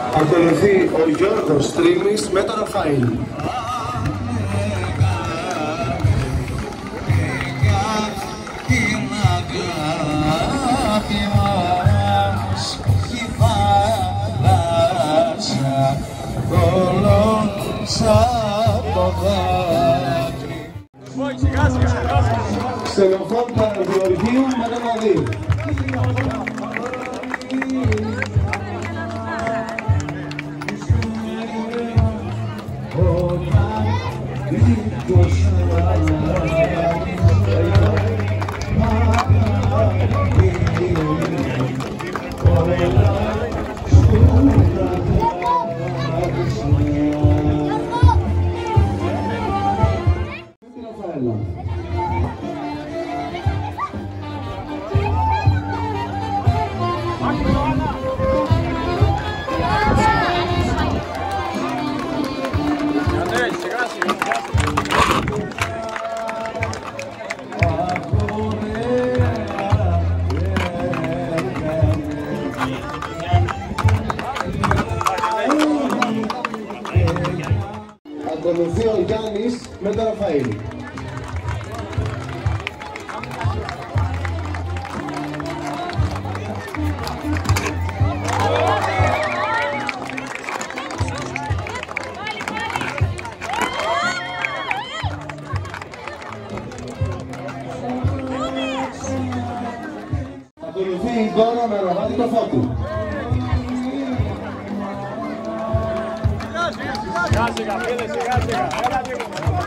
Ακολουθεί ο Γιώργος Τρίμης με τον Ραφαήλ. Ξενοφών Καρδιοργίου με τον Αδί. Ακολουθεί ο Γιάννης με τον Ραφαήλ. Ακολουθεί η Δώρα με ροβάτι το Φώτη. Σιγά φίλε, σιγά, έλα λίγο.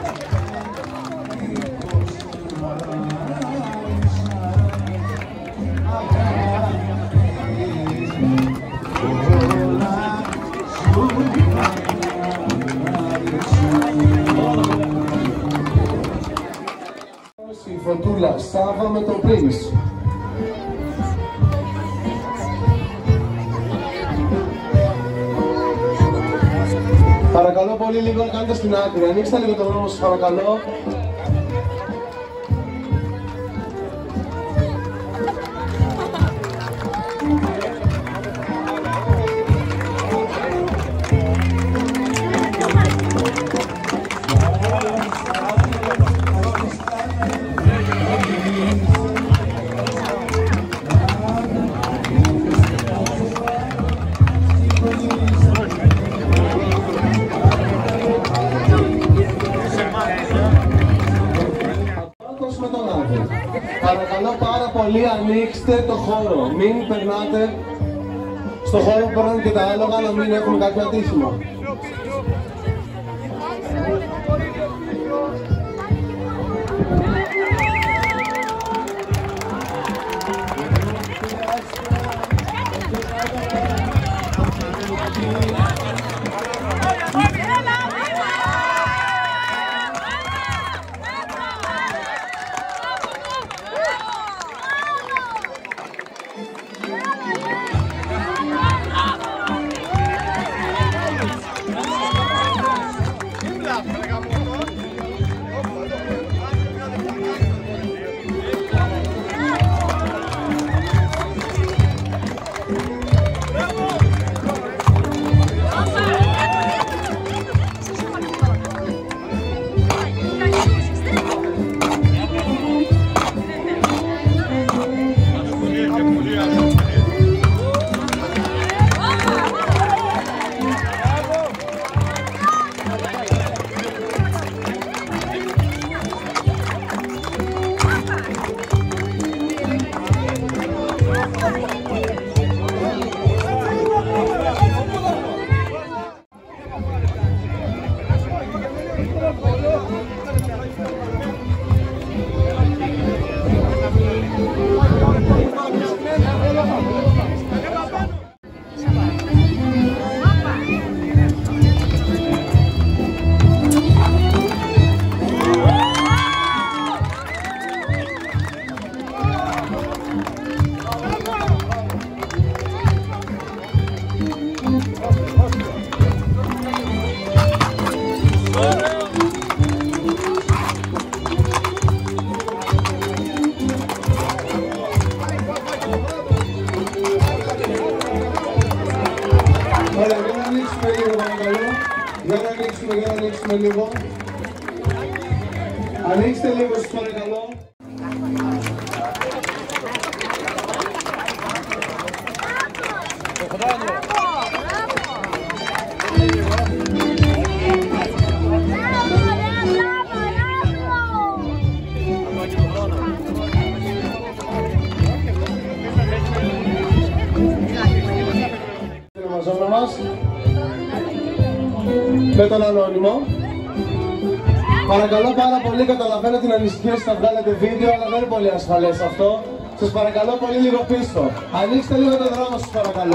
Η Φωτούλα Σάβα με τον Prince. Παρακαλώ πολύ, λίγο κάντε στην άκρη. Ανοίξτε λίγο το δρόμο σας, παρακαλώ. Παρακαλώ πάρα πολύ, ανοίξτε το χώρο. Μην περνάτε στο χώρο που περνάνε και τα άλογα, να μην έχουμε κάποιο ατύχημα. Για να ανοίξουμε λίγο. Ανοίξτε λίγο σας παρακαλώ. Με τον ανώνυμο. Παρακαλώ πάρα πολύ, καταλαβαίνω την ανησυχία σας να βγάλετε βίντεο, αλλά δεν είναι πολύ ασφαλές αυτό. Σας παρακαλώ πολύ λίγο πίσω. Ανοίξτε λίγο το δρόμο σας παρακαλώ.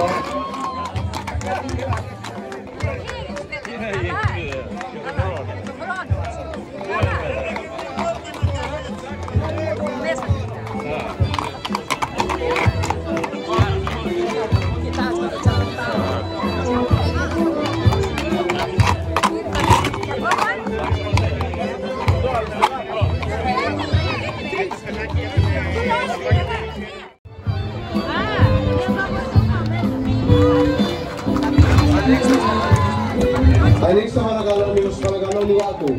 Ανοίξτε παρακαλώ λίγο, σας παρακαλώ λιγάκι.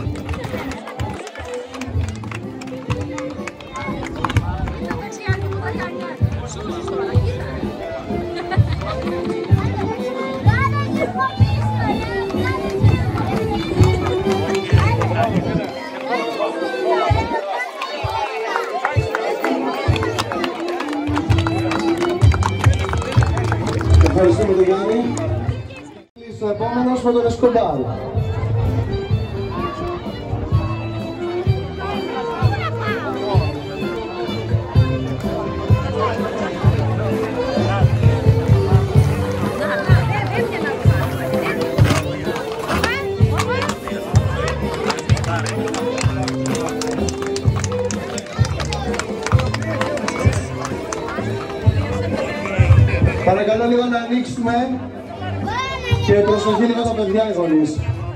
Ευχαριστούμε τον Γιάννη. Στο επόμενος με τον Εσκομπάρ. Παρακαλώ λίγο να ανοίξουμε και προσοχή λίγο τα παιδιά οι γονείς.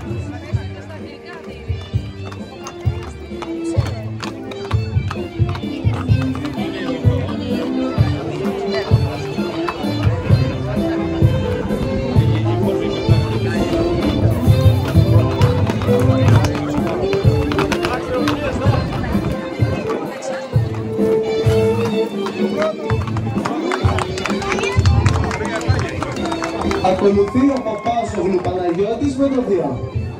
Ακολουθεί ο παπάς ο Γλουπαναγιώτης με το Δία.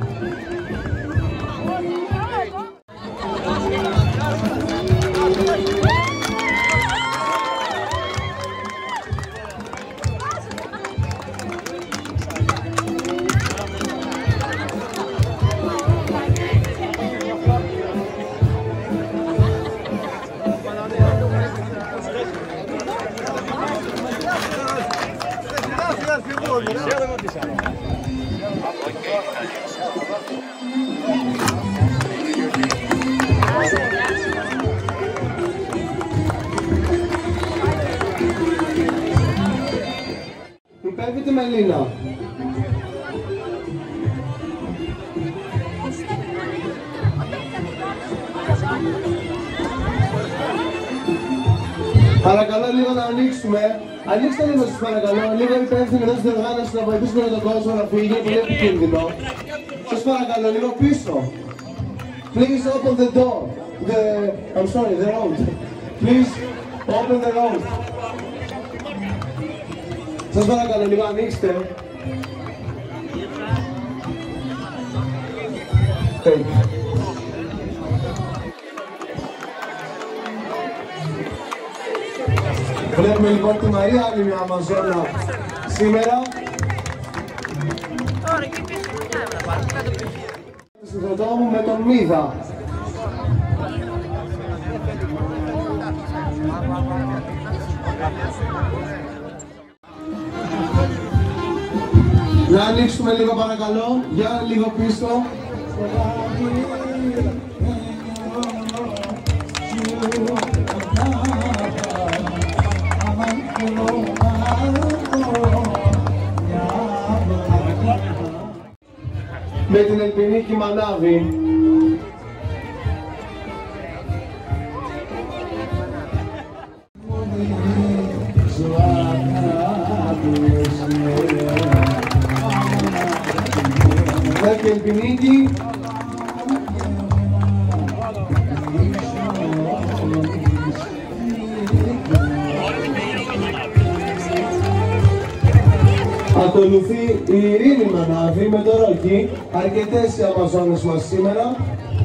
Υπέβη τη Μελίνα. Παρακαλώ λίγο να ανοίξουμε. Ανοίξτε λίγο σας παρακαλώ. Λίγο υπεύθυνοι εδώ στην οργάνωση να βοηθήσουμε τον κόσμο να φύγει. Είναι πολύ επικίνδυνο. Σας παρακαλώ λίγο πίσω. Please open the door. I'm sorry, the road. Please open the road. Σας παρακαλώ λίγο ανοίξτε. Βλέπουμε λοιπόν τη Μαρία, άλλη μια Αμαζόνα σήμερα. Συγκροτώ μου με τον Μίδα. Να ανοίξουμε λίγο παρακαλώ, για λίγο πίσω. Με την Ελπινίκη Μανάβη. Αδελφέ και Ελπινίκη. Ακολουθεί η Ειρήνη Μανάβη με το Ρόκι, αρκετές οι Αμαζόνες μας σήμερα.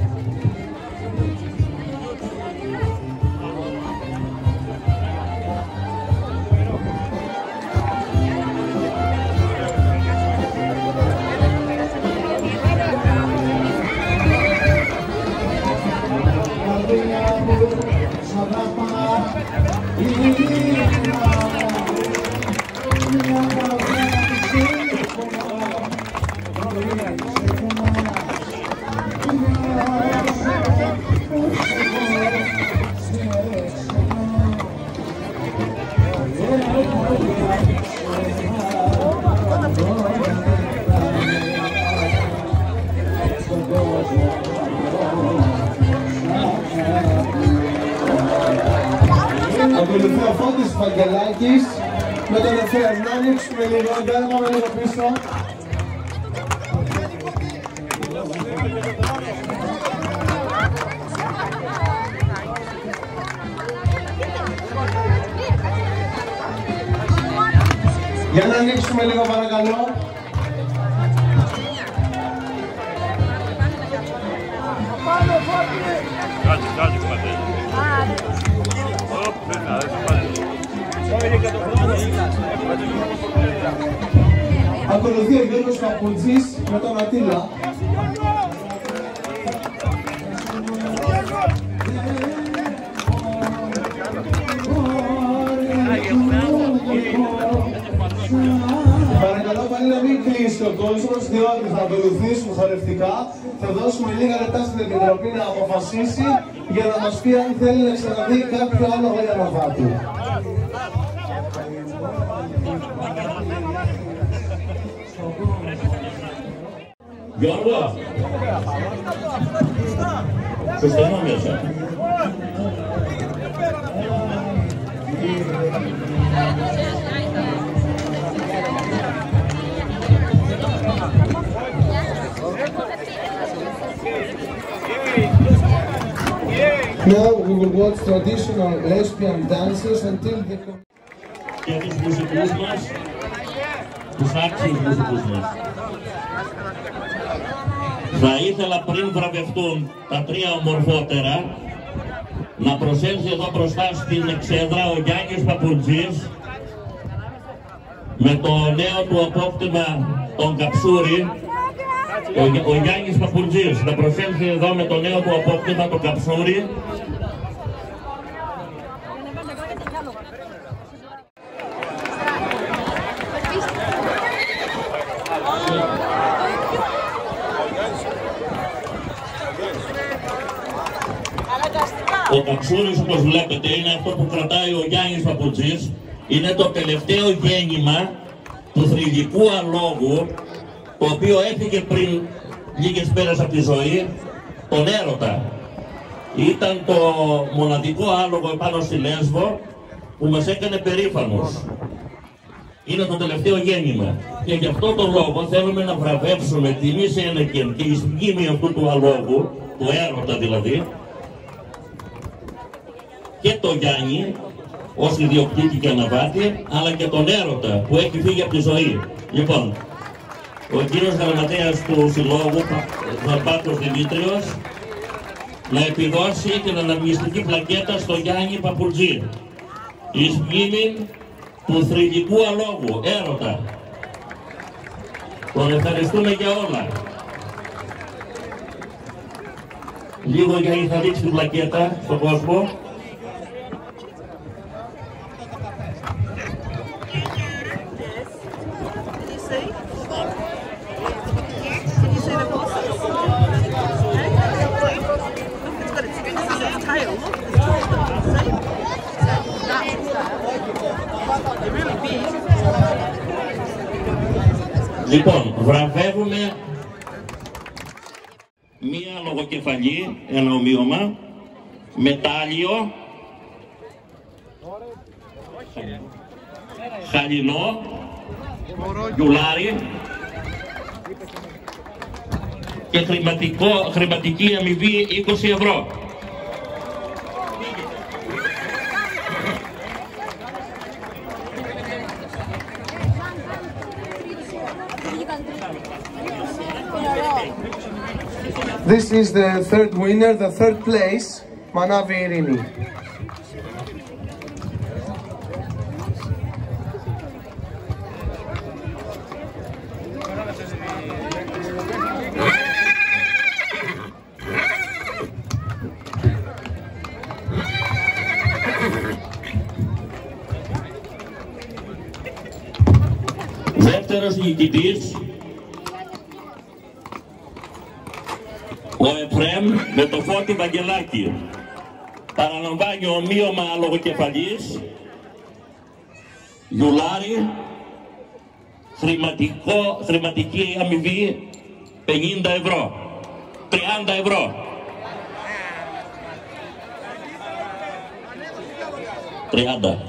Ακολουθεί ο Φώτης Βαγγελάκης με τον Εφέ. Να ανοίξουμε λίγο, πάμε λίγο πίσω. Για να ανοίξουμε λίγο παρακαλώ. Κάτσε πατέρα. Ακολουθεί ο Γιώργος Καπουτζής με τον Ατήλα. Παρακαλώ πάλι να μην κλείσει ο κόσμος, διότι θα ακολουθήσουμε χορευτικά. Θα δώσουμε λίγα λεπτά στην Επιτροπή να αποφασίσει για να μας πει αν θέλει να ξαναδεί κάποιο άλλο χωριανοβάτι. Γιώργο, στο στενό μέσα. Now we will watch traditional lesbian dances until the... Και τους μουσικούς μας, τους άξιους μουσικούς μας. Θα ήθελα πριν βραβευτούν τα τρία ομορφότερα να προσέλθει εδώ μπροστά στην εξέδρα ο Γιάννης Παπουρτζής με το νέο του απόκτημα τον Καψούρη. Ο Γιάννης Παπουρτζής να προσέλθει εδώ με το νέο του απόκτημα τον Καψούρη. Ο Καψούρης, όπως βλέπετε, είναι αυτό που κρατάει ο Γιάννης Παπουρτζής. Είναι το τελευταίο γέννημα του θρυλικού αλόγου, το οποίο έφυγε πριν λίγες μέρες από τη ζωή, τον έρωτα. Ήταν το μοναδικό άλογο επάνω στη Λέσβο που μας έκανε περήφανος. Είναι το τελευταίο γέννημα. Και γι' αυτό τον λόγο θέλουμε να βραβεύσουμε τιμή σε ενεκέν και εις μνήμη αυτού του αλόγου, του έρωτα δηλαδή, και τον Γιάννη ως ιδιοκτήτη και αναβάτη, αλλά και τον έρωτα που έχει φύγει από τη ζωή. Λοιπόν, ο κύριος γραμματέας του Συλλόγου, Παπάτος Δημήτριος, να επιδώσει την αναμνηστική πλακέτα στο Γιάννη Παπουρτζή εις μνήμη του θρυλικού αλόγου, έρωτα. Τον ευχαριστούμε για όλα. Λίγο Γιάννη θα δείξει την πλακέτα στον κόσμο. Λοιπόν, βραβεύουμε μία λογοκεφαλή, ένα ομοίωμα, μετάλλιο, χαλινό, γιουλάρι, και χρηματική αμοιβή 20 ευρώ. This is the third winner, the third place, Manavi Irini. Δεύτερος νικητής, ο Εφραίμ με το Φώτη Βαγγελάκη. Παραλαμβάνει ομοίωμα λογοκεφαλής, γιουλάρι, χρηματική αμοιβή 50 ευρώ, 30 ευρώ. 30.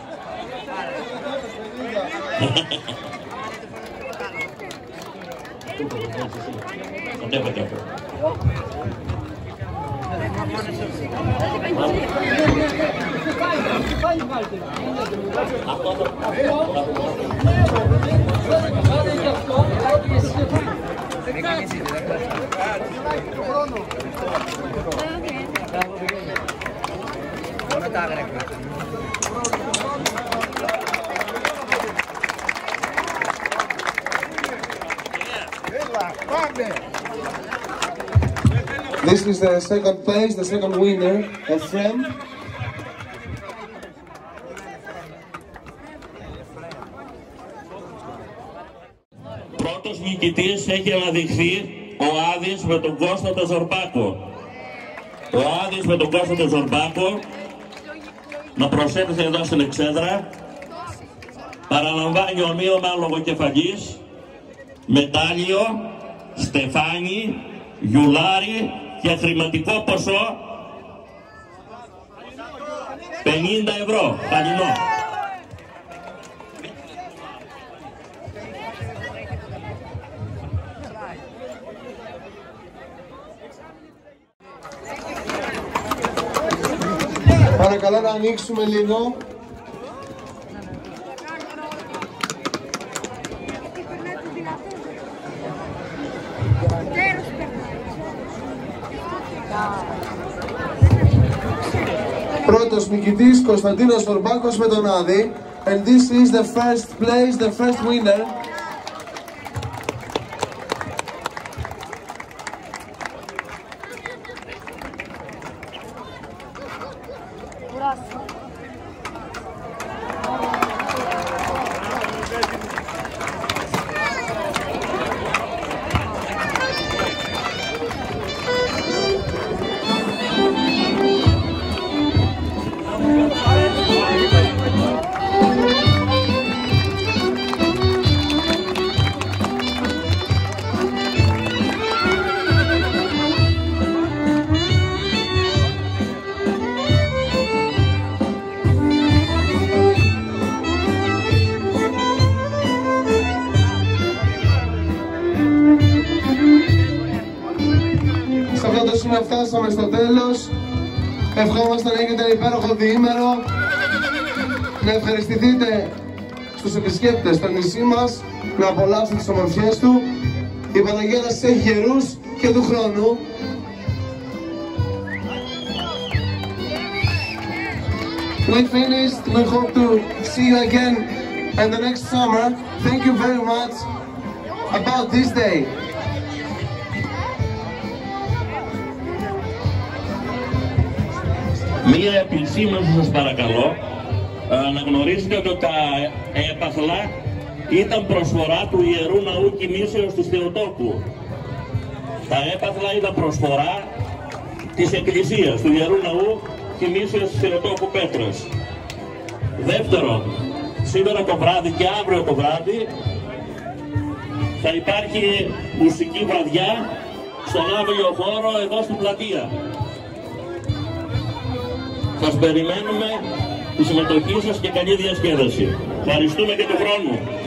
This is the second place, the second winner, Efrem. Πρώτος νικητής έχει αναδειχθεί ο Άδης με τον Κώστα τον Ζορμπάκο. Ο Άδης με τον Κώστα τον Ζορμπάκο να προσέλθει εδώ στην εξέδρα. Παραλαμβάνει ομοίωμα λογοκεφαλής, μετάλλιο, στεφάνι, γιουλάρι και χρηματικό ποσό 50 ευρώ, παλινό. Παρακαλώ να ανοίξουμε λίγο. Πρώτος νικητής Κωνσταντίνος Ζορμπάκος με τον Άδη. And this is the first place, the first winner. Σε αυτό το σημείο φτάσαμε στο τέλος. Ευχόμαστε να έχετε υπέροχο διήμερο. Να ευχαριστηθείτε στους επισκέπτες στο νησί μας, να απολαύσετε τις ομορφιές του. Η Παναγία να σας έχει γερούς και του χρόνου. We finished. We hope to see you again in the next summer. Thank you very much about this day. Μία επισήμανση σας παρακαλώ. Να γνωρίζετε ότι τα έπαθλα ήταν προσφορά του Ιερού Ναού Κοιμήσεως του Θεοτόκου. Τα έπαθλα ήταν προσφορά της Εκκλησίας, του Ιερού Ναού Κοιμήσεως του Θεοτόκου Πέτρας. Δεύτερον, σήμερα το βράδυ και αύριο το βράδυ θα υπάρχει μουσική βραδιά στον άβελιο χώρο εδώ στην πλατεία. Σας περιμένουμε τη συμμετοχή σας και καλή διασκέδαση. Ευχαριστούμε και του χρόνου.